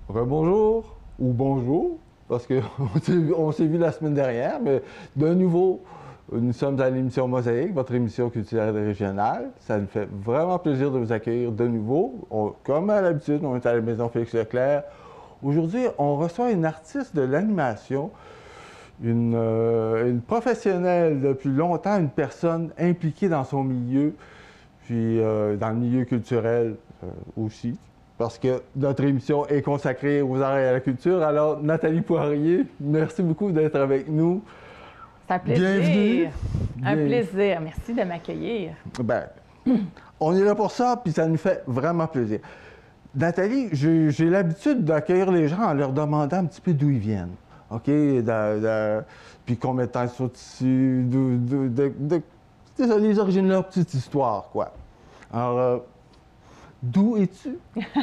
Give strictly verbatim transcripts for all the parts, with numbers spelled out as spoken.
Rebonjour ou bonjour, parce qu'on s'est vu la semaine dernière, mais de nouveau, nous sommes à l'émission Mosaïque, votre émission culturelle régionale. Ça nous fait vraiment plaisir de vous accueillir de nouveau. On, comme à l'habitude, on est à la Maison Félix Leclerc. Aujourd'hui, on reçoit une artiste de l'animation, une, euh, une professionnelle depuis longtemps, une personne impliquée dans son milieu, puis euh, dans le milieu culturel euh, aussi. Parce que notre émission est consacrée aux arts et à la culture. Alors, Nathalie Poirier, merci beaucoup d'être avec nous. C'est un plaisir. Bienvenue. Un Bien... plaisir. Merci de m'accueillir. Ben, on est là pour ça, puis ça nous fait vraiment plaisir. Nathalie, j'ai l'habitude d'accueillir les gens en leur demandant un petit peu d'où ils viennent. OK? De, de, puis combien de temps ils sont ici, de, de, de, de, de les origines de leur petite histoire, quoi. Alors, euh, d'où es-tu?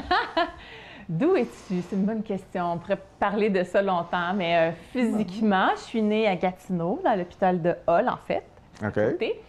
D'où es-tu? C'est une bonne question. On pourrait parler de ça longtemps, mais euh, physiquement, je suis née à Gatineau, dans l'hôpital de Hull, en fait. OK.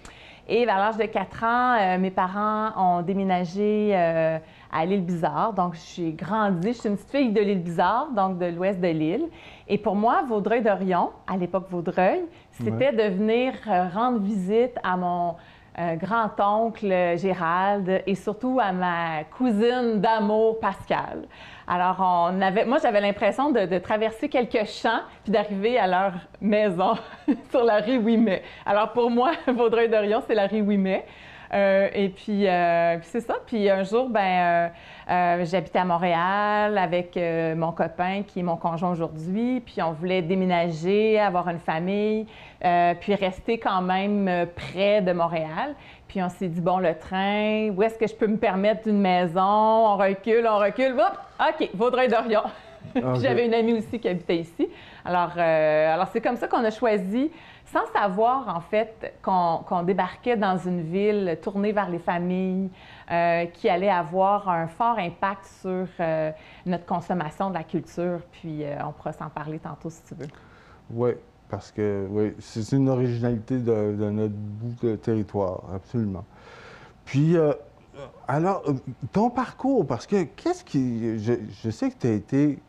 Et à l'âge de quatre ans, euh, mes parents ont déménagé euh, à l'île Bizarre. Donc, j'ai grandi, je suis une petite fille de l'île Bizarre, donc de l'ouest de l'île. Et pour moi, Vaudreuil-Dorion, à l'époque Vaudreuil, c'était ouais. de venir euh, rendre visite à mon euh, grand-oncle Gérald et surtout à ma cousine d'amour Pascal. Alors, on avait, moi, j'avais l'impression de, de traverser quelques champs puis d'arriver à leur maison sur la rue Ouimet. Alors, pour moi, Vaudreuil-Dorion, c'est la rue Ouimet. Euh, et puis, euh, puis c'est ça. Puis un jour, ben, euh, euh, j'habitais à Montréal avec euh, mon copain qui est mon conjoint aujourd'hui. Puis on voulait déménager, avoir une famille, euh, puis rester quand même près de Montréal. Puis on s'est dit, bon, le train, où est-ce que je peux me permettre une maison? On recule, on recule. Hop! OK, Vaudreuil-Dorion. Okay. Puis j'avais une amie aussi qui habitait ici. Alors, euh, alors c'est comme ça qu'on a choisi, sans savoir, en fait, qu'on qu'on débarquait dans une ville tournée vers les familles, euh, qui allait avoir un fort impact sur euh, notre consommation de la culture. Puis euh, on pourra s'en parler tantôt, si tu veux. Oui, parce que oui, c'est une originalité de, de notre bout de territoire, absolument. Puis, euh, alors, ton parcours, parce que qu'est-ce qui... Je, je sais que tu as été...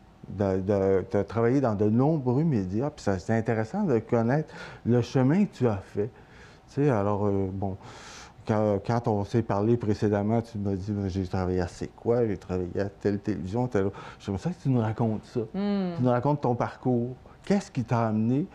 Tu as travaillé dans de nombreux médias, puis c'est intéressant de connaître le chemin que tu as fait. Tu sais, alors, euh, bon, quand, quand on s'est parlé précédemment, tu m'as dit, j'ai travaillé à C'est quoi, j'ai travaillé à telle télévision, telle autre. J'aimerais ça que tu nous racontes ça. Mm. Tu nous racontes ton parcours. Qu'est-ce qui t'a amené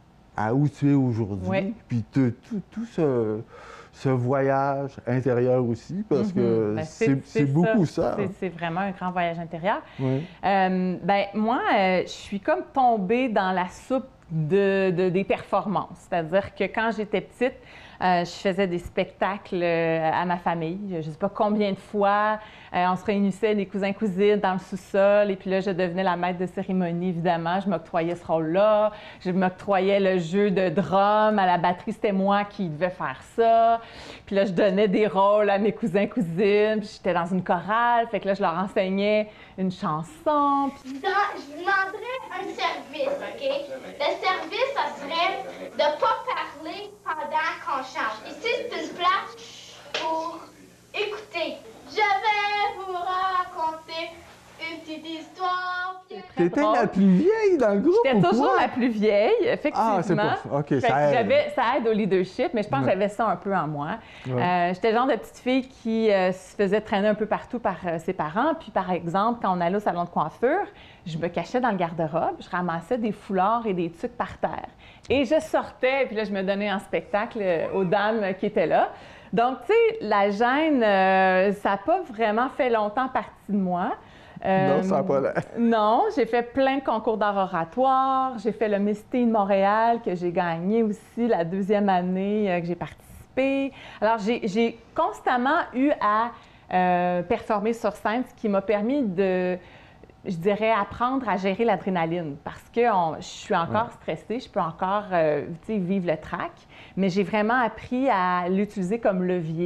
à où tu es aujourd'hui? Oui. Puis tout, tout ce... ce voyage intérieur aussi, parce que mm-hmm. ben c'est beaucoup ça. ça. C'est vraiment un grand voyage intérieur. Oui. Euh, ben, moi, euh, je suis comme tombée dans la soupe de, de, des performances. C'est-à-dire que quand j'étais petite, euh, je faisais des spectacles euh, à ma famille. Je ne sais pas combien de fois. Euh, on se réunissait, des cousins-cousines, dans le sous-sol. Et puis là, je devenais la maître de cérémonie, évidemment. Je m'octroyais ce rôle-là. Je m'octroyais le jeu de drum. À la batterie, c'était moi qui devais faire ça. Puis là, je donnais des rôles à mes cousins-cousines. Puis j'étais dans une chorale. Fait que là, je leur enseignais une chanson. Puis... Dans, je demanderais un service, OK? Le service, ça serait de ne pas parler pendant qu'on chante. Ici, c'est une place pour écouter. Je vais vous raconter une petite histoire. T'étais la plus vieille dans le groupe? J'étais toujours quoi? la plus vieille, effectivement. Ah, c'est pas ça. OK, ça aide. Ça aide au leadership, mais je pense ouais. que j'avais ça un peu en moi. Ouais. Euh, J'étais le genre de petite fille qui euh, se faisait traîner un peu partout par euh, ses parents. Puis, par exemple, quand on allait au salon de coiffure, je me cachais dans le garde-robe, je ramassais des foulards et des tuques par terre. Et je sortais, puis là, je me donnais en spectacle euh, aux dames qui étaient là. Donc, tu sais, la gêne, euh, ça n'a pas vraiment fait longtemps partie de moi. Euh, non, ça n'a pas l'air. Non, j'ai fait plein de concours d'art oratoire. J'ai fait le Miss Teen Montréal que j'ai gagné aussi la deuxième année euh, que j'ai participé. Alors, j'ai constamment eu à euh, performer sur scène, ce qui m'a permis de, je dirais, apprendre à gérer l'adrénaline parce que on, je suis encore ouais. stressée, je peux encore euh, vivre le trac, mais j'ai vraiment appris à l'utiliser comme levier.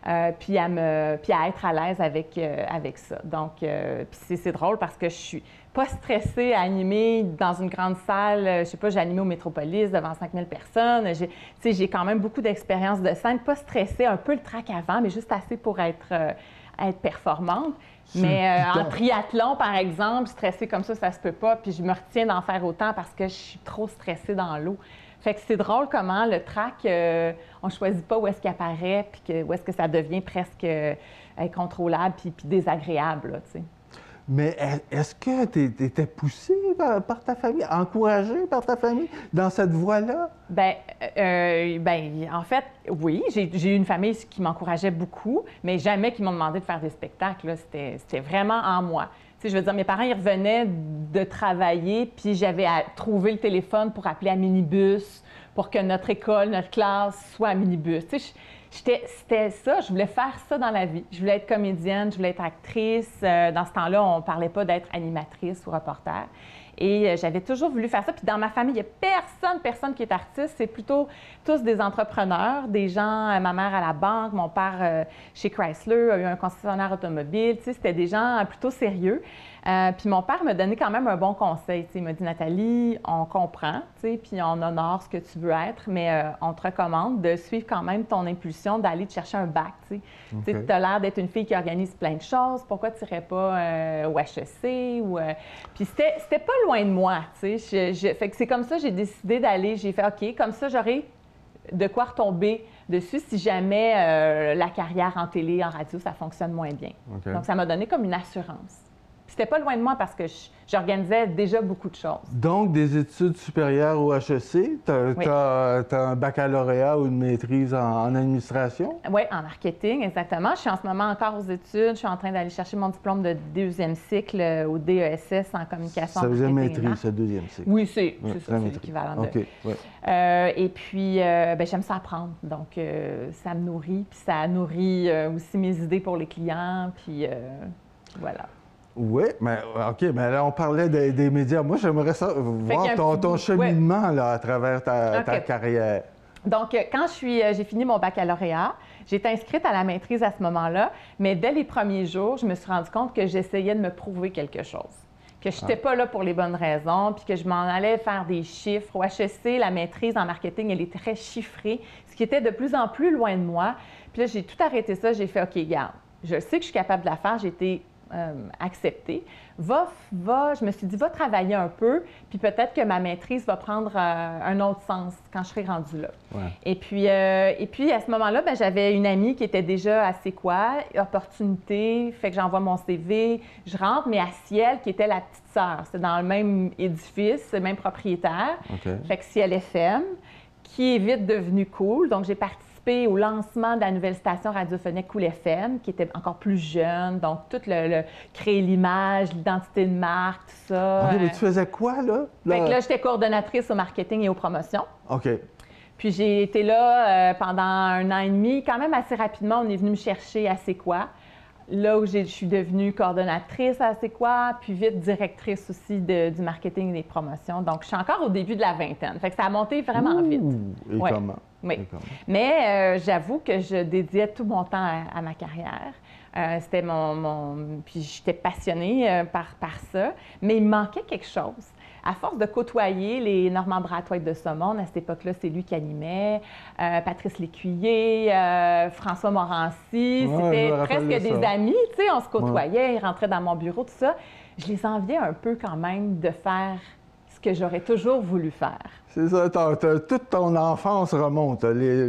euh, puis, à me, puis à être à l'aise avec, euh, avec ça. Donc, euh, puis c'est drôle parce que je suis pas stressée à animer dans une grande salle. Je sais pas, j'ai animé au Métropolis devant cinq mille personnes. Tu sais, j'ai quand même beaucoup d'expérience de scène. Pas stressée, un peu le trac avant, mais juste assez pour être, euh, être performante. Mais euh, en triathlon, par exemple, stressée comme ça, ça se peut pas. Puis je me retiens d'en faire autant parce que je suis trop stressée dans l'eau. Fait que c'est drôle comment le trac, euh, on choisit pas où est-ce qu'il apparaît, puis que, où est-ce que ça devient presque euh, incontrôlable puis, puis désagréable, là, tu sais. Mais est-ce que tu étais poussée par, par ta famille, encouragée par ta famille dans cette voie-là? Bien, euh, ben, en fait, oui, j'ai eu une famille qui m'encourageait beaucoup, mais jamais qui m'ont demandé de faire des spectacles. C'était vraiment en moi. Tu sais, je veux dire, mes parents, ils revenaient de travailler, puis j'avais à trouver le téléphone pour appeler à minibus, pour que notre école, notre classe soit à minibus. Tu sais, c'était ça, je voulais faire ça dans la vie. Je voulais être comédienne, je voulais être actrice. Euh, dans ce temps-là, on ne parlait pas d'être animatrice ou reporter. Et euh, j'avais toujours voulu faire ça. Puis dans ma famille, il n'y a personne, personne qui est artiste. C'est plutôt tous des entrepreneurs, des gens, euh, ma mère à la banque, mon père euh, chez Chrysler, a eu un concessionnaire automobile. Tu sais, c'était des gens plutôt sérieux. Euh, puis mon père m'a donné quand même un bon conseil. Tu sais, il m'a dit, Nathalie, on comprend, tu sais, puis on honore ce que tu veux être, mais euh, on te recommande de suivre quand même ton impulsion d'aller te chercher un bac. Tu sais, okay. Tu as l'air d'être une fille qui organise plein de choses. Pourquoi tu n'irais pas euh, au H E C? Ou, euh... Puis c'était pas loin de moi. Tu sais, je, je... Fait que c'est comme ça que j'ai décidé d'aller. J'ai fait OK, comme ça, j'aurai de quoi retomber dessus si jamais euh, la carrière en télé, en radio, ça fonctionne moins bien. Okay. Donc, ça m'a donné comme une assurance. C'était pas loin de moi parce que j'organisais déjà beaucoup de choses. Donc, des études supérieures au H E C, tu as, oui. un baccalauréat ou une maîtrise en, en administration? Oui, en marketing, exactement. Je suis en ce moment encore aux études. Je suis en train d'aller chercher mon diplôme de deuxième cycle au D E S S en communication. Ça veut dire maîtrise, ce deuxième cycle? Oui, c'est oui, l'équivalent de... OK, oui. Euh, et puis, euh, ben, j'aime ça apprendre. Donc, euh, ça me nourrit, puis ça nourrit euh, aussi mes idées pour les clients, puis euh, voilà. Oui, mais OK, mais là, on parlait de, des médias. Moi, j'aimerais ça voir ton, ton cheminement ouais. là, à travers ta, okay. ta carrière. Donc, quand je suis, j'ai fini mon baccalauréat, j'étais inscrite à la maîtrise à ce moment-là, mais dès les premiers jours, je me suis rendu compte que j'essayais de me prouver quelque chose, que je n'étais ah. pas là pour les bonnes raisons, puis que je m'en allais faire des chiffres. Au H E C, la maîtrise en marketing, elle est très chiffrée, ce qui était de plus en plus loin de moi. Puis là, j'ai tout arrêté ça, j'ai fait « OK, garde, je sais que je suis capable de la faire, j'ai été... Euh, accepté. Va, va, je me suis dit, va travailler un peu, puis peut-être que ma maîtrise va prendre euh, un autre sens quand je serai rendue là. Ouais. Et, puis, euh, et puis, à ce moment-là, ben, j'avais une amie qui était déjà à C'est quoi, opportunité, fait que j'envoie mon C V, je rentre, mais à Ciel, qui était la petite sœur. C'est dans le même édifice, le même propriétaire. Okay. Fait que Ciel F M, qui est vite devenu cool. Donc, j'ai participé au lancement de la nouvelle station radiophonique Cool F M, qui était encore plus jeune. Donc, tout le, le créer l'image, l'identité de marque, tout ça. OK, mais tu faisais quoi, là? là... Fait que là, j'étais coordonnatrice au marketing et aux promotions. OK. Puis j'ai été là euh, pendant un an et demi. Quand même assez rapidement, on est venu me chercher à C'est quoi. Là où je suis devenue coordonnatrice à C'est quoi, puis vite directrice aussi de, du marketing et des promotions. Donc, je suis encore au début de la vingtaine. Fait que ça a monté vraiment Ouh, vite. Et ouais. comment? Oui. Et comment? Mais euh, j'avoue que je dédiais tout mon temps à, à ma carrière. Euh, C'était mon, mon... Puis j'étais passionnée euh, par, par ça. Mais il me manquait quelque chose. À force de côtoyer les Normand Brathwaite de ce monde, à cette époque-là, c'est lui qui animait, euh, Patrice Lécuyer, euh, François Morancy, ouais, c'était presque de des ça. amis, tu sais, on se côtoyait, ouais. ils rentraient dans mon bureau, tout ça. Je les enviais un peu quand même de faire ce que j'aurais toujours voulu faire. C'est ça, t'as, t'as, toute ton enfance remonte,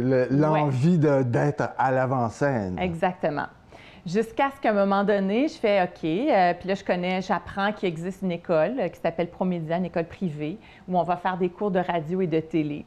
l'envie ouais. d'être à l'avant-scène. Exactement. Jusqu'à ce qu'à un moment donné, je fais OK, euh, puis là, je connais, j'apprends qu'il existe une école euh, qui s'appelle Promédia, une école privée, où on va faire des cours de radio et de télé.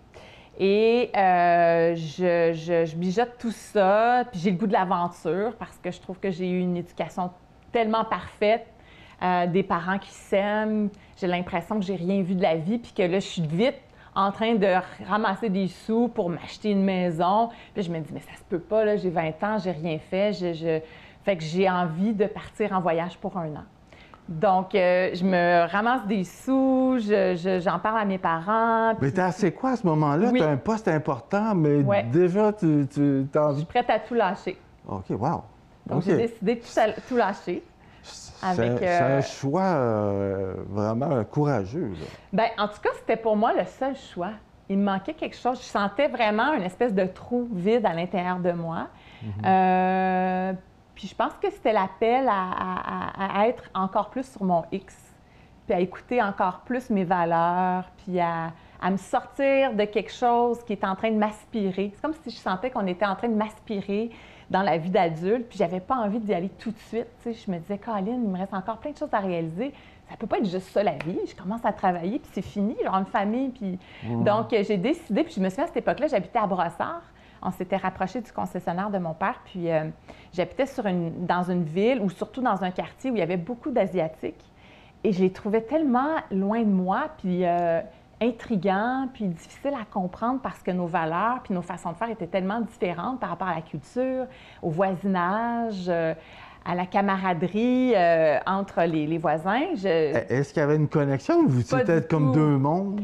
Et euh, je, je, je mijote tout ça, puis j'ai le goût de l'aventure parce que je trouve que j'ai eu une éducation tellement parfaite, euh, des parents qui s'aiment, j'ai l'impression que j'ai rien vu de la vie, puis que là, je suis vite en train de ramasser des sous pour m'acheter une maison. Puis je me dis, mais ça se peut pas, là, j'ai vingt ans, j'ai rien fait. Je, je... Fait que j'ai envie de partir en voyage pour un an. Donc, euh, je me ramasse des sous, je, je, j'en parle à mes parents. Puis... Mais t'as C'est quoi à ce moment-là? Oui. Tu as un poste important, mais ouais. déjà, tu, tu as envie... Je suis prête à tout lâcher. OK, wow. Donc, OK. j'ai décidé de tout, tout lâcher. C'est Avec, c'est euh, un choix euh, vraiment courageux. Là. Bien, en tout cas, c'était pour moi le seul choix. Il me manquait quelque chose. Je sentais vraiment une espèce de trou vide à l'intérieur de moi. Mm-hmm. euh, puis je pense que c'était l'appel à, à, à être encore plus sur mon X, puis à écouter encore plus mes valeurs, puis à, à me sortir de quelque chose qui est en train de m'aspirer. C'est comme si je sentais qu'on était en train de m'aspirer dans la vie d'adulte, puis j'avais pas envie d'y aller tout de suite. Tu sais, je me disais, Colin, il me reste encore plein de choses à réaliser. Ça peut pas être juste ça la vie. Je commence à travailler, puis c'est fini, genre une famille. Puis... Mmh. Donc, j'ai décidé, puis je me souviens à cette époque-là, j'habitais à Brossard. On s'était rapproché du concessionnaire de mon père, puis euh, j'habitais sur une, dans une ville, ou surtout dans un quartier où il y avait beaucoup d'Asiatiques. Et je les trouvais tellement loin de moi, puis euh, intriguants, puis difficiles à comprendre parce que nos valeurs, puis nos façons de faire étaient tellement différentes par rapport à la culture, au voisinage, euh, à la camaraderie euh, entre les, les voisins. Je... Est-ce qu'il y avait une connexion ou vous étiez comme deux mondes?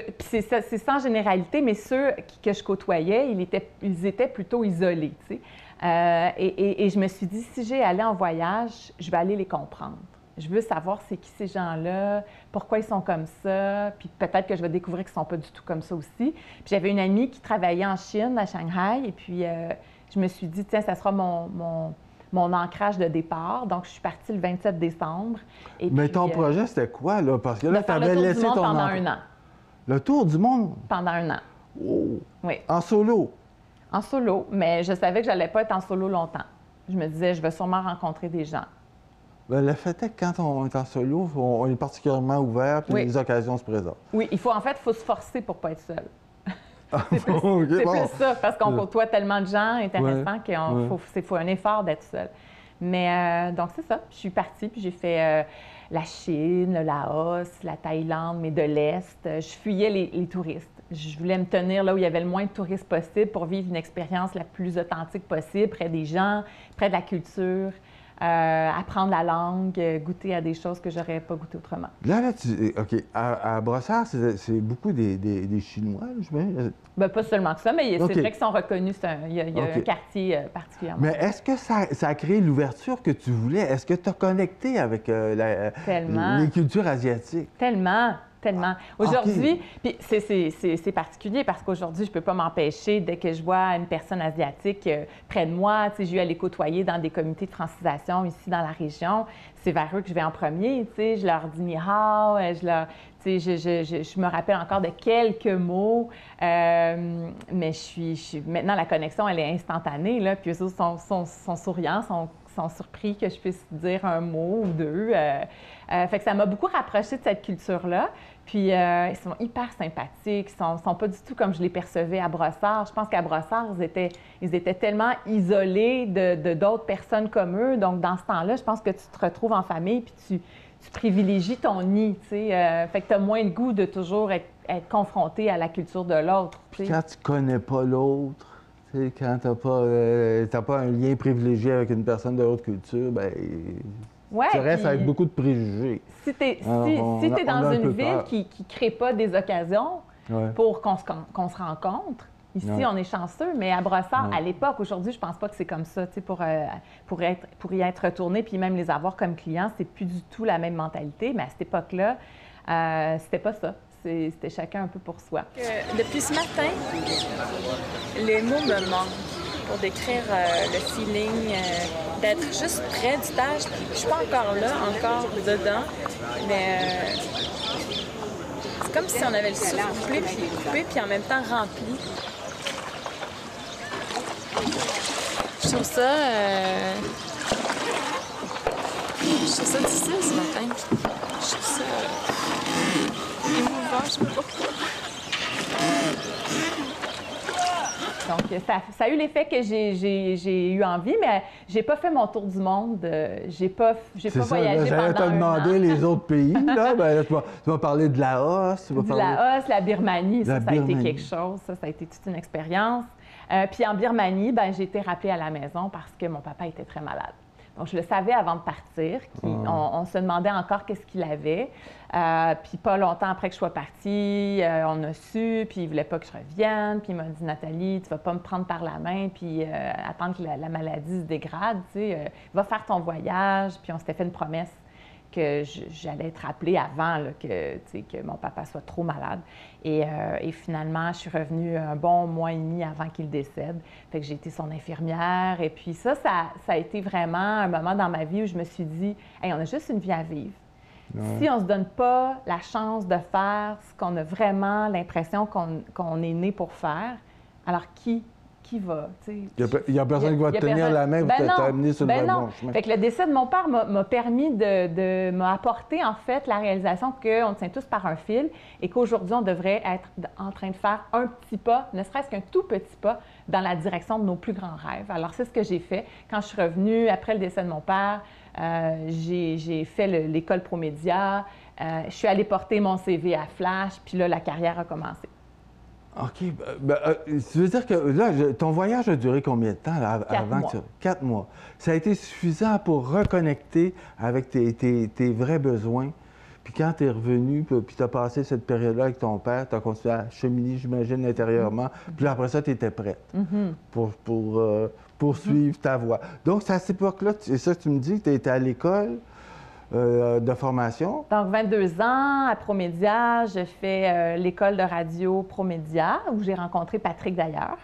C'est sans généralité, mais ceux qui, que je côtoyais, ils étaient, ils étaient plutôt isolés. Tu sais. euh, et, et, et je me suis dit, si j'ai allé en voyage, je vais aller les comprendre. Je veux savoir c'est qui ces gens-là, pourquoi ils sont comme ça, puis peut-être que je vais découvrir qu'ils ne sont pas du tout comme ça aussi. Puis j'avais une amie qui travaillait en Chine, à Shanghai, et puis euh, je me suis dit, tiens, ça sera mon... mon mon ancrage de départ. Donc, je suis partie le vingt-sept décembre. Et Mais puis, ton euh, projet, c'était quoi, là? Parce que là, tu avais laissé ton... pendant un an. Le tour du monde? Pendant un an. Oh. Oui. En solo? En solo, mais je savais que je n'allais pas être en solo longtemps. Je me disais, je vais sûrement rencontrer des gens. Bien, le fait est que quand on est en solo, on est particulièrement ouvert, puis oui. les occasions se présentent. Oui, il faut, en fait, il faut se forcer pour ne pas être seul. C'est plus, okay, bon. plus ça, parce qu'on côtoie tellement de gens intéressants ouais, qu'il ouais. faut, faut un effort d'être seul. Mais euh, donc, c'est ça. Je suis partie, puis j'ai fait euh, la Chine, le Laos, la Thaïlande, mais de l'Est. Je fuyais les, les touristes. Je voulais me tenir là où il y avait le moins de touristes possible pour vivre une expérience la plus authentique possible, près des gens, près de la culture. Euh, apprendre la langue, goûter à des choses que j'aurais pas goûté autrement. Là, là, tu, OK, à, à Brossard, c'est beaucoup des, des, des Chinois, je veux Bien, pas seulement que ça, mais c'est okay. vrai qu'ils sont reconnus. Un, il y a, il y a okay. un quartier euh, particulièrement. Mais est-ce que ça, ça a créé l'ouverture que tu voulais? Est-ce que tu as connecté avec euh, la, les cultures asiatiques? Tellement! Tellement. Aujourd'hui, puis c'est particulier parce qu'aujourd'hui, je ne peux pas m'empêcher, dès que je vois une personne asiatique euh, près de moi, tu sais, j'ai eu à les côtoyer dans des comités de francisation ici dans la région, c'est vers eux que je vais en premier, tu sais, je leur dis ni hao, je leur, tu sais, je, je, je, je me rappelle encore de quelques mots, euh, mais je suis, je suis, maintenant, la connexion, elle est instantanée, là, puis eux autres sont, sont, sont souriants, sont sont surpris que je puisse dire un mot ou deux. Euh, euh, fait que ça m'a beaucoup rapprochée de cette culture-là. Puis, euh, ils sont hyper sympathiques. Ils ne sont, sont pas du tout comme je les percevais à Brossard. Je pense qu'à Brossard, ils étaient, ils étaient tellement isolés de d'autres personnes comme eux. Donc, dans ce temps-là, je pense que tu te retrouves en famille puis tu, tu privilégies ton nid, tu sais. Euh, fait que tu as moins le goût de toujours être, être confronté à la culture de l'autre. Puis quand tu connais pas l'autre, tu sais, quand tu n'as pas, euh, pas un lien privilégié avec une personne de haute culture, bien, ouais, tu restes puis, avec beaucoup de préjugés. Si tu es, si, si dans une ville peur. qui ne crée pas des occasions ouais. pour qu'on se, qu'on se rencontre, ici, ouais. on est chanceux, mais à Brossard, ouais. à l'époque, aujourd'hui, je pense pas que c'est comme ça, tu sais, pour, euh, pour, être, pour y être retourné, puis même les avoir comme clients, c'est plus du tout la même mentalité, mais à cette époque-là, euh, c'était pas ça. C'était chacun un peu pour soi. Euh, depuis ce matin, les mots me manquent pour décrire euh, le feeling euh, d'être juste près du stage. Je suis pas encore là, encore dedans, mais euh, c'est comme si on avait le souffle coupé, puis coupé, puis en même temps rempli. Je trouve ça... Euh... Je trouve ça difficile ce matin. Je trouve ça... émouvant, je sais pas pourquoi. Donc, ça, ça a eu l'effet que j'ai eu envie, mais j'ai pas fait mon tour du monde. J'ai pas, j'ai pas ça, voyagé pendant un an. J'allais te demander les autres pays. Là, ben, là, tu, vas, tu vas parler de Laos. Tu vas du parler... Laos, la Birmanie, la ça, ça Birmanie. a été quelque chose. Ça, ça a été toute une expérience. Euh, puis en Birmanie, ben, j'ai été rappelée à la maison parce que mon papa était très malade. Donc, je le savais avant de partir. Qu'il, Mmh. on, on se demandait encore qu'est-ce qu'il avait. Euh, puis pas longtemps après que je sois partie, euh, on a su, puis il voulait pas que je revienne. Puis il m'a dit, Nathalie, tu vas pas me prendre par la main puis euh, attendre que la, la maladie se dégrade. Tu sais, euh, va faire ton voyage. Puis on s'était fait une promesse que je- j'allais être rappelée avant là, que, tu sais, que mon papa soit trop malade. Et, euh, et finalement, je suis revenue un bon mois et demi avant qu'il décède. Fait que j'ai été son infirmière. Et puis ça, ça, ça a été vraiment un moment dans ma vie où je me suis dit, hey, on a juste une vie à vivre. Ouais. Si on ne se donne pas la chance de faire ce qu'on a vraiment l'impression qu'on qu'on est né pour faire, alors qui, qui va? Tu sais? Il n'y a, a personne qui va Il y te a tenir personne- la main pour Ben te- non, t'amener sur ben le non. bon chemin. Fait que le décès de mon père m'a m'a permis de, de m'a apporté en fait la réalisation qu'on tient tous par un fil et qu'aujourd'hui on devrait être en train de faire un petit pas, ne serait-ce qu'un tout petit pas, dans la direction de nos plus grands rêves. Alors c'est ce que j'ai fait quand je suis revenue après le décès de mon père. Euh, j'ai j'ai fait le- l'école Promédia. Euh, je suis allée porter mon C V à Flash, puis là la carrière a commencé. OK. Ben, ben, euh, tu veux dire que là, je- ton voyage a duré combien de temps là, Quatre avant mois. que tu... Quatre mois. Ça a été suffisant pour reconnecter avec tes, tes- tes vrais besoins. Puis quand tu es revenu, puis puis tu as passé cette période-là avec ton père, tu as continué à cheminer, j'imagine, intérieurement. Mm-hmm. Puis là, après ça, tu étais prête pour, pour euh, poursuivre ta voie. Donc, c'est à cette époque-là, tu- c'est ça que tu me dis, que tu étais à l'école euh, de formation. Donc, vingt-deux ans, à Promédia, je fais euh, l'école de radio Promédia, où j'ai rencontré Patrick d'ailleurs.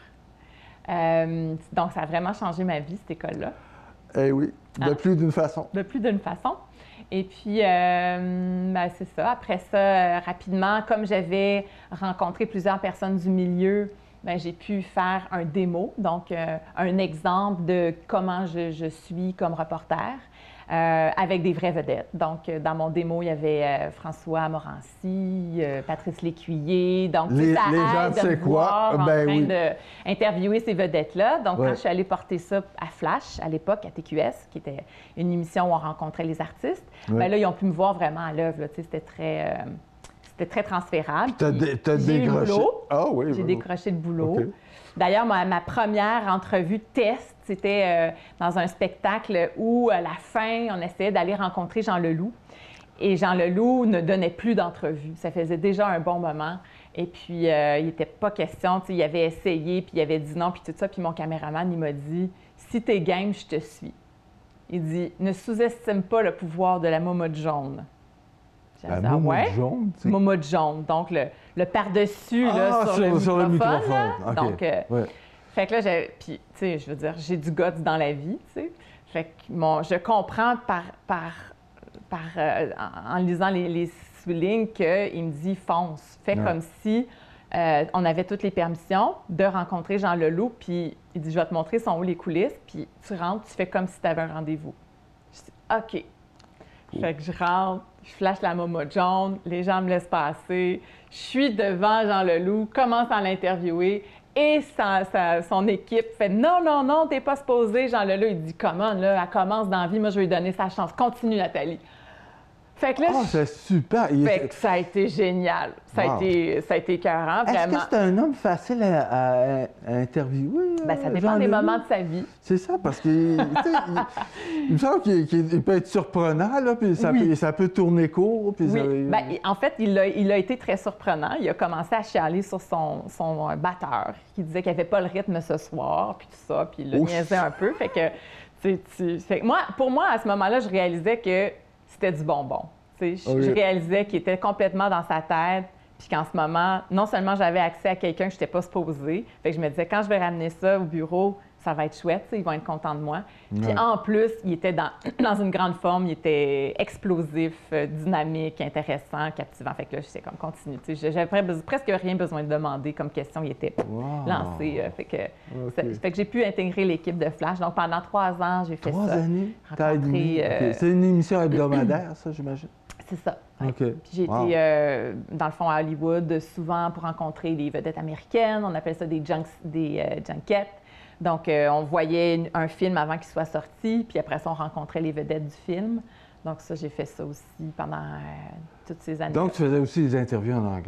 Euh, donc, ça a vraiment changé ma vie, cette école-là, Eh oui, de Ah. plus d'une façon. de plus d'une façon. Et puis, euh, ben, c'est ça. Après ça, euh, rapidement, comme j'avais rencontré plusieurs personnes du milieu, ben, j'ai pu faire un démo, donc euh, un exemple de comment je, je suis comme reporter. Euh, avec des vraies vedettes. Donc, euh, dans mon démo, il y avait euh, François Morancy, euh, Patrice Lécuyer. Donc, tu sais, Les- ça les aide gens, de tu sais me quoi? voir en Ben train oui. d'interviewer ces vedettes-là. Donc, Ouais. quand je suis allée porter ça à Flash, à l'époque, à T Q S, qui était une émission où on rencontrait les artistes, Ouais. ben là, ils ont pu me voir vraiment à l'œuvre. là. Tu sais, c'était très, euh, c'était très transférable. T'as Puis dé- t'as j'ai eu le décroché. boulot. Ah oui, J'ai oui. décroché le boulot. OK. D'ailleurs, ma, ma première entrevue test, c'était euh, dans un spectacle où, à la fin, on essayait d'aller rencontrer Jean Leloup. Et Jean Leloup ne donnait plus d'entrevue. Ça faisait déjà un bon moment. Et puis, euh, il n'était pas question. Tu sais, il avait essayé, puis il avait dit non, puis tout ça. Puis mon caméraman, il m'a dit « Si t'es game, je te suis. » Il dit « Ne sous-estime pas le pouvoir de la momotte jaune. » J'ai La dit, ah moumoute ouais? jaune, tu sais. Momotte jaune. Donc, le, le par-dessus là, Ah, sur, sur- le sur le microphone. là. microphone. OK. Donc, euh, Ouais. fait que là, j'ai, puis, tu sais, je veux dire, j'ai du guts dans la vie, tu sais. Fait que mon, je comprends par, par, par euh, en, en lisant les, les sous-lignes qu'il me dit fonce. Fais Ouais. comme si euh, on avait toutes les permissions de rencontrer Jean Leloup, puis il dit je vais te montrer son où les coulisses, puis tu rentres, tu fais comme si tu avais un rendez-vous. Je dis OK. Fait que je rentre, je flash la momotte jaune, les gens me laissent passer. Je suis devant Jean Leloup, commence à l'interviewer et sa- sa- son équipe fait « Non, non, non, t'es pas supposé. » Jean Leloup, il dit « Comment, là, elle commence dans la vie, moi je vais lui donner sa chance. Continue, Nathalie. » Fait que là, Oh, je- c'est super. Il fait est- que ça a été génial. Ça a Wow. été, ça a été écœurant, Est-ce vraiment. que c'est un homme facile à, à- à interviewer? Ben, ça euh, dépend Jean des Leloup? moments de sa vie. C'est ça, parce qu'il tu sais, il, il me semble qu'il qu'il- il peut être surprenant, là, puis ça, Oui. peut, ça peut tourner court. Puis Oui. ça- Ben, il- en fait, il a, il a été très surprenant. Il a commencé à chialer sur son, son euh, batteur, qui disait qu'il n'avait pas le rythme ce soir, puis tout ça, puis il le Ouf. niaisait un peu. Fait que, tu sais, tu- fait que moi, pour moi, à ce moment-là, je réalisais que c'était du bonbon. Tu sais, Je, Oui. je réalisais qu'il était complètement dans sa tête, puis qu'en ce moment, non seulement j'avais accès à quelqu'un que je n'étais pas supposée, fait que je me disais, quand je vais ramener ça au bureau, ça va être chouette, tu sais, ils vont être contents de moi. Puis Ouais. en plus, il était dans, dans une grande forme, il était explosif, euh, dynamique, intéressant, captivant. Fait que là, je sais comme continue. Tu sais, j'avais pres- presque rien besoin de demander comme question, il était Wow. lancé. euh, fait que, OK. ça- fait que j'ai pu intégrer l'équipe de Flash. Donc pendant trois ans, j'ai fait Trois ça. années? T'as Rencontrer, admis. euh, OK. C'est une émission hebdomadaire, ça, j'imagine? C'est ça. ouais. OK. Puis j'ai Wow. été, euh, dans le fond, à Hollywood, souvent pour rencontrer des vedettes américaines. On appelle ça des, junks, des euh, junkets. Donc, euh, on voyait une- un film avant qu'il soit sorti, puis après ça, on rencontrait les vedettes du film. Donc, ça, j'ai fait ça aussi pendant euh, toutes ces années. Donc, tu faisais aussi des interviews en anglais?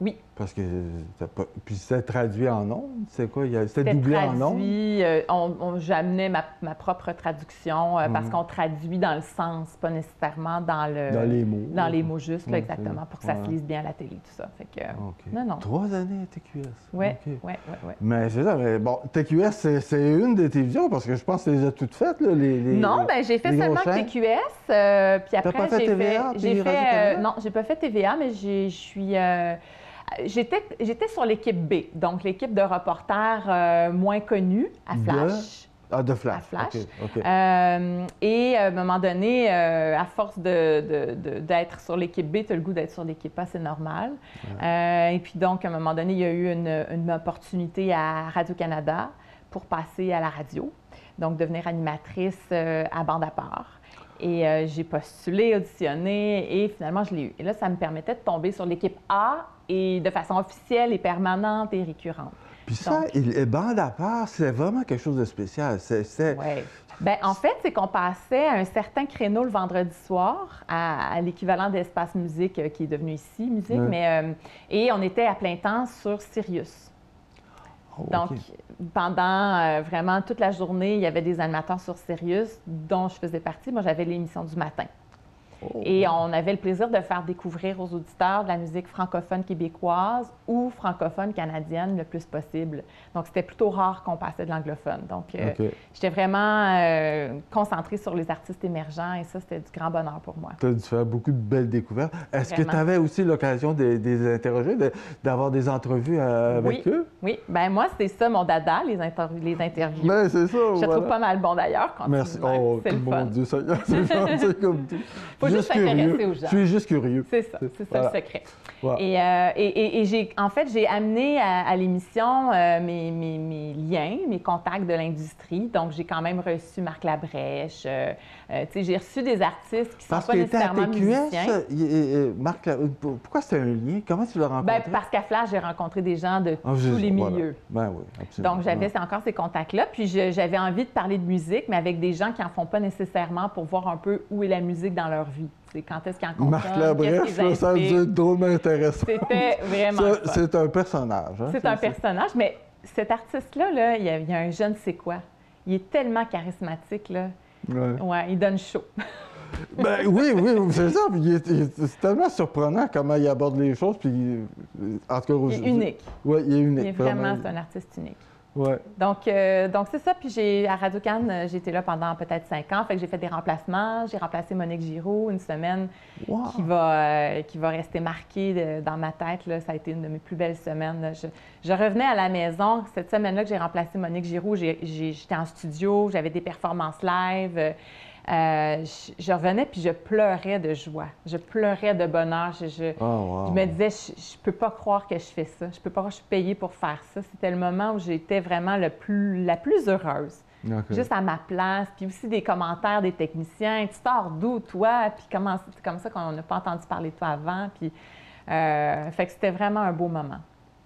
Oui. Parce que t'as pas... Puis c'était traduit en ondes? C'est quoi? C'était C'était doublé en ondes? traduit, euh, on, on- j'amenais ma, ma propre traduction euh, parce Mhm. qu'on traduit dans le sens, pas nécessairement dans le... Dans les mots. Dans les mots justes, là, Ok. exactement, pour que ça Ouais. se lise bien à la télé, tout ça. Fait que, euh, OK. non, non. Trois années à T Q S. Oui, OK. oui, oui, oui. Mais c'est ça, mais bon, T Q S, c'est- c'est une des télévisions parce que je pense que tu les as toutes faites, là, les, les- Non, ben j'ai fait les seulement grosses chaînes. T Q S, euh, puis après pas fait j'ai T V A, fait, puis j'ai fait, Radio-Canada? euh, non, j'ai pas fait T V A, mais j'ai- je suis, euh, j'étais, j'étais sur l'équipe B, donc l'équipe de reporters euh, moins connus à De? Flash. Ah, de Flash. À Flash. OK, OK. Euh, et à un moment donné, euh, à force de- de- de- d'être sur l'équipe B, tu as le goût d'être sur l'équipe A, c'est normal. Euh, et puis donc, à un moment donné, il y a eu une, une opportunité à Radio-Canada pour passer à la radio, donc devenir animatrice euh, à bande à part. Et euh, j'ai postulé, auditionné et finalement, je l'ai eu. Et là, ça me permettait de tomber sur l'équipe A et de façon officielle et permanente et récurrente. Puis ça, donc- il- les bandes à part, c'est vraiment quelque chose de spécial. C'est... c'est- Ouais. Bien, en fait, c'est qu'on passait à un certain créneau le vendredi soir à, à l'équivalent d'Espace Musique euh, qui est devenu ici, Musique, Ouais. mais, euh, et on était à plein temps sur Sirius. Oh, Donc, OK. pendant euh, vraiment toute la journée, il y avait des animateurs sur Sirius dont je faisais partie. Moi, j'avais l'émission du matin. Oh, Et on avait le plaisir de faire découvrir aux auditeurs de la musique francophone québécoise ou francophone canadienne le plus possible. Donc, c'était plutôt rare qu'on passait de l'anglophone. Donc, euh, OK. j'étais vraiment euh, concentrée sur les artistes émergents et ça, c'était du grand bonheur pour moi. Tu as dû faire beaucoup de belles découvertes. Est-ce que Vraiment. tu avais aussi l'occasion de, de les interroger, de- d'avoir des entrevues euh, avec Oui. eux? Oui, ben moi, c'est ça mon dada, les, inter- les interviews. Ben, c'est ça. je voilà. trouve pas mal bon d'ailleurs. quand Merci. tu me Oh, c'est le mon fun. Dieu, Seigneur, c'est gentil comme tout. Faut juste s'intéresser aux gens. Je suis juste curieux. C'est ça, c'est ça Voilà. le secret. Voilà. Et, euh, et, et- et j'ai, en fait, j'ai amené à, à l'émission euh, mes, mes- mes liens, mes contacts de l'industrie. Donc, j'ai quand même reçu Marc Labrèche. euh, euh, tu sais, j'ai reçu des artistes qui ne Parce sont pas qu'il était à nécessairement T Q S, musiciens. il- il- Marc, La- pour- pourquoi c'était un lien? Comment tu l'as rencontré? Ben, parce qu'à Flash, j'ai rencontré des gens de Ah, je- tous les voilà. milieux. Ben oui, absolument. Donc, j'avais encore ces contacts-là. Puis, je- j'avais envie de parler de musique, mais avec des gens qui n'en font pas nécessairement pour voir un peu où est la musique dans leur vie. C'est quand est-ce qu'ils en consomment, Marc qu'est-ce Labrèche, qui les ça, ça a dû inspire. être drôlement intéressant. C'était vraiment Ça, fun. c'est un personnage. Hein? C'est un personnage, mais cet artiste-là, là, il, y a, il y a un je ne sais quoi. Il est tellement charismatique, là. Ouais. Ouais, il donne chaud. Ben oui, oui, c'est ça. Puis il est- il est- c'est tellement surprenant comment il aborde les choses. Puis, euh, en tout cas, Il est aujourd'hui- unique. Oui, il est unique. Il est vraiment, c'est un artiste unique. Ouais. Donc, euh, donc c'est ça. Puis j'ai, à Radio-Can, euh, j'ai été là pendant peut-être cinq ans. Fait que j'ai fait des remplacements. J'ai remplacé Monique Giroux une semaine Wow. qui va, euh, qui va rester marquée de- dans ma tête. Là. Ça a été une de mes plus belles semaines. Là. Je, je revenais à la maison. Cette semaine-là que j'ai remplacé Monique Giroux, j'ai- j'ai- j'étais en studio, j'avais des performances live. Euh, euh, je, je revenais puis je pleurais de joie. Je pleurais de bonheur. Je, je- Oh, wow. je me disais, je, je peux pas croire que je fais ça. Je peux pas croire que je suis payée pour faire ça. C'était le moment où j'étais vraiment le plus, la plus heureuse. OK. Juste à ma place. Puis aussi des commentaires des techniciens. Tu sors d'où, toi? Puis comment c'est comme ça qu'on n'a pas entendu parler de toi avant. Puis, euh, fait que c'était vraiment un beau moment.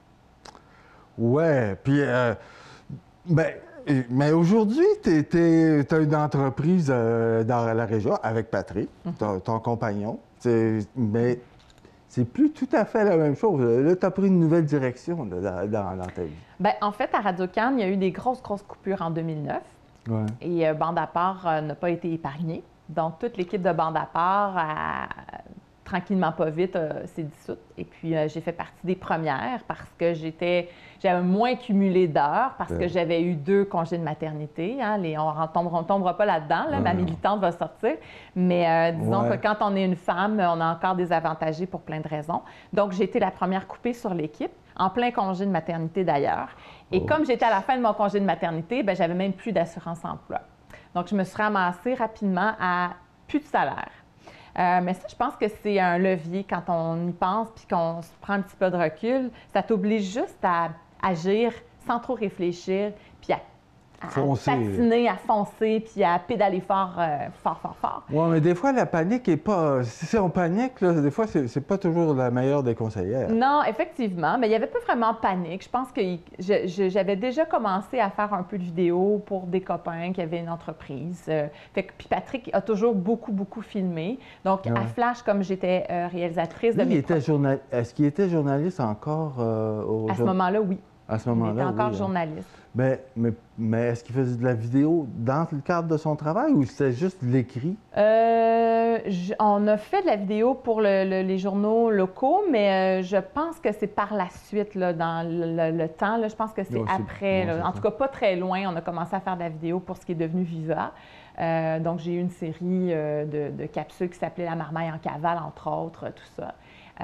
Ouais, puis, euh, ben, euh, mais aujourd'hui, tu as une entreprise euh, dans la région avec Patrick, ton, ton compagnon, C'est- mais c'est plus tout à fait la même chose. Là, tu as pris une nouvelle direction là, dans, dans- dans ta vie. Bien, en fait, à Radio-Can, il y a eu des grosses, grosses coupures en deux mille neuf. Ouais. Et euh, Bande à part euh, n'a pas été épargnée. Donc, toute l'équipe de Bande à part, a- tranquillement, pas vite, euh, s'est dissoute. Et puis, euh, j'ai fait partie des premières parce que j'étais, j'avais moins cumulé d'heures, parce Ouais. que j'avais eu deux congés de maternité. Hein, les, on ne tombera, on tombera pas là-dedans. Là, Ouais, ma non. militante va sortir. Mais euh, disons Ouais. que quand on est une femme, on a encore des avantagés pour plein de raisons. Donc, j'ai été la première coupée sur l'équipe, en plein congé de maternité d'ailleurs. Et Oh. comme j'étais à la fin de mon congé de maternité, bien, j'avais même plus d'assurance-emploi. Donc, je me suis ramassée rapidement à plus de salaire. Euh, mais ça, je pense que c'est un levier quand on y pense puis qu'on se prend un petit peu de recul. Ça t'oblige juste à agir sans trop réfléchir puis à à Foncer. patiner, à foncer, puis à pédaler fort, euh, fort, fort, fort. Oui, mais des fois, la panique est pas... Si on panique, là, des fois, c'est c'est pas toujours la meilleure des conseillères. Non, effectivement, mais il n'y avait pas vraiment panique. Je pense que je- je- j'avais déjà commencé à faire un peu de vidéos pour des copains qui avaient une entreprise. Euh, fait que, puis Patrick a toujours beaucoup, beaucoup filmé. Donc, Ouais. à Flash, comme j'étais euh, réalisatrice de Lui, il mes était propres- journal... Est-ce qu'il était journaliste encore euh, au À ce jour- moment-là, oui. À ce Il moment-là, était encore oui, hein. journaliste. Mais, mais, mais est-ce qu'il faisait de la vidéo dans le cadre de son travail ou c'était juste de l'écrit? Euh, j- on a fait de la vidéo pour le- le- les journaux locaux, mais euh, je pense que c'est par la suite, là, dans le, le- le temps. Là, je pense que c'est Ouais, c'est- après. ouais, là. c'est En ça. tout cas, pas très loin. On a commencé à faire de la vidéo pour ce qui est devenu Viva. Euh, donc, j'ai eu une série euh, de, de capsules qui s'appelait La marmaille en cavale, entre autres, tout ça. Euh,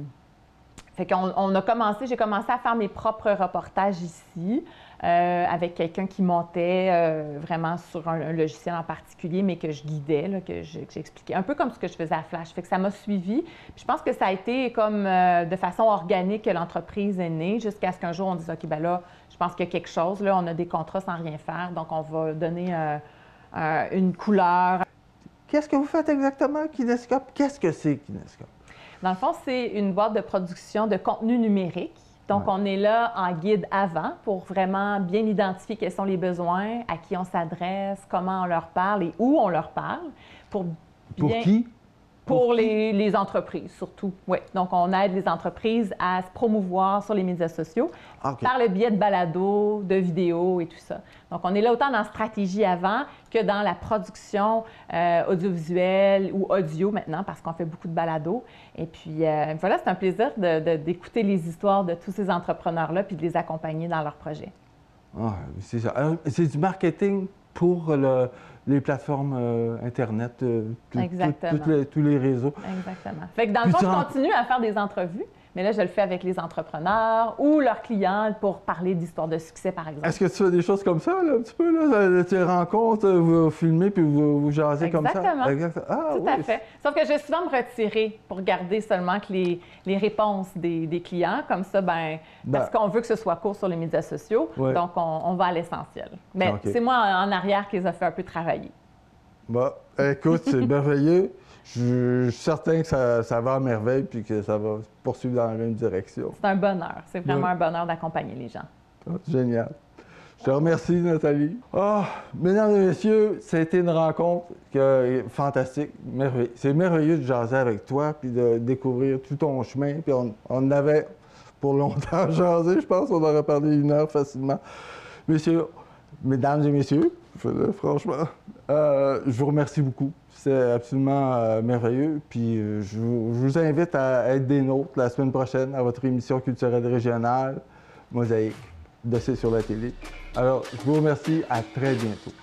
Fait qu'on on a commencé, j'ai commencé à faire mes propres reportages ici euh, avec quelqu'un qui montait euh, vraiment sur un, un logiciel en particulier, mais que je guidais, là, que je- que j'expliquais, un peu comme ce que je faisais à Flash. Fait que ça m'a suivi. Puis je pense que ça a été comme euh, de façon organique que l'entreprise est née, jusqu'à ce qu'un jour on dise, OK, ben là, je pense qu'il y a quelque chose, là, on a des contrats sans rien faire, donc on va donner euh, euh, une couleur. Qu'est-ce que vous faites exactement, Kinescope? Qu'est-ce que c'est, Kinescope? Dans le fond, c'est une boîte de production de contenu numérique. Donc, Ouais. on est là en guide avant pour vraiment bien identifier quels sont les besoins, à qui on s'adresse, comment on leur parle et où on leur parle. Pour, Pour bien- qui? Pour, Pour qui? les, les entreprises, surtout. Oui. Donc, on aide les entreprises à se promouvoir sur les médias sociaux Ah, OK. par le biais de balados, de vidéos et tout ça. Donc, on est là autant dans la stratégie avant que dans la production euh, audiovisuelle ou audio maintenant, parce qu'on fait beaucoup de balados. Et puis, euh, voilà, c'est un plaisir de- de- d'écouter les histoires de tous ces entrepreneurs-là puis de les accompagner dans leurs projets. Ah, c'est ça. Alors, c'est du marketing pour le- les plateformes euh, Internet, euh, tout- tout- Exactement. toutes les- tous les réseaux. Exactement. Fait que dans le Puis fond, je tu en- continue à faire des entrevues, mais là, je le fais avec les entrepreneurs ou leurs clients pour parler d'histoires de succès, par exemple. Est-ce que tu fais des choses comme ça, là, un petit peu? Là? Tu les rencontres, vous filmez, puis vous, vous jasez comme ça? Exactement. Exactement. Ah, Tout oui. à fait. Sauf que je vais souvent me retirer pour garder seulement que les, les réponses des, des clients. Comme ça, ben, parce Ben. qu'on veut que ce soit court sur les médias sociaux. Ouais. Donc, on, on va à l'essentiel. Mais OK. c'est moi en, en arrière qui les a fait un peu travailler. Bon, écoute, c'est merveilleux. Je, je suis certain que ça, ça va à merveille puis que ça va poursuivre dans la même direction. C'est un bonheur. C'est vraiment Ouais. un bonheur d'accompagner les gens. Ah, génial. Je te remercie, Nathalie. Ah, mesdames et messieurs, ça a été une rencontre que- fantastique, merveilleuse. C'est merveilleux de jaser avec toi puis de découvrir tout ton chemin. Puis on, on avait pour longtemps jasé, je pense qu'on aurait parlé une heure facilement. Messieurs, mesdames et messieurs, je- franchement, euh, je vous remercie beaucoup. C'est absolument euh, merveilleux. Puis euh, je, vous- je vous invite à être des nôtres la semaine prochaine à votre émission culturelle régionale, Mosaïque, de C'est sur la télé. Alors, je vous remercie. À très bientôt.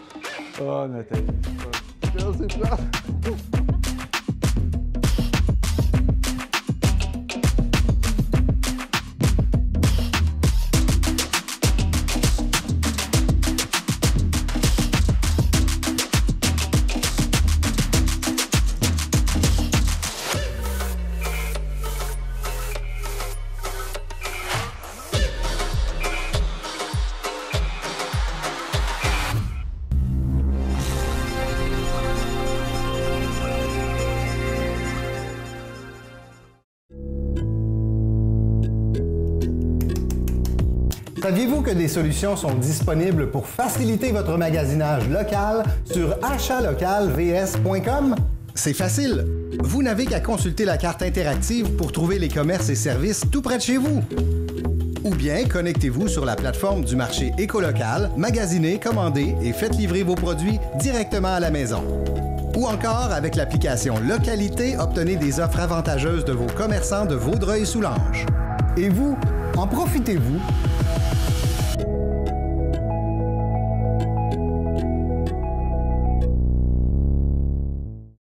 Oh, Nathalie. Oh, c'est plat. Saviez-vous que des solutions sont disponibles pour faciliter votre magasinage local sur achat local v s point com? C'est facile. Vous n'avez qu'à consulter la carte interactive pour trouver les commerces et services tout près de chez vous. Ou bien connectez-vous sur la plateforme du marché écolocal, magasinez, commandez et faites livrer vos produits directement à la maison. Ou encore, avec l'application Localité, obtenez des offres avantageuses de vos commerçants de Vaudreuil-Soulanges. Et vous, en profitez-vous